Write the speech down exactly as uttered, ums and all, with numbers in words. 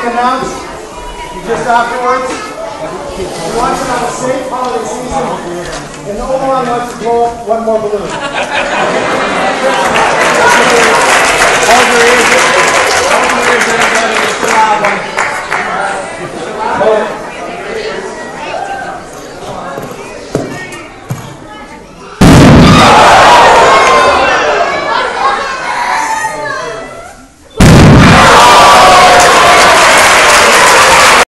announce just afterwards. We want you to have a safe holiday season, and Oman wants to blow up one more balloon. Hold your ears. Hold your ears, everybody. It's a loud one.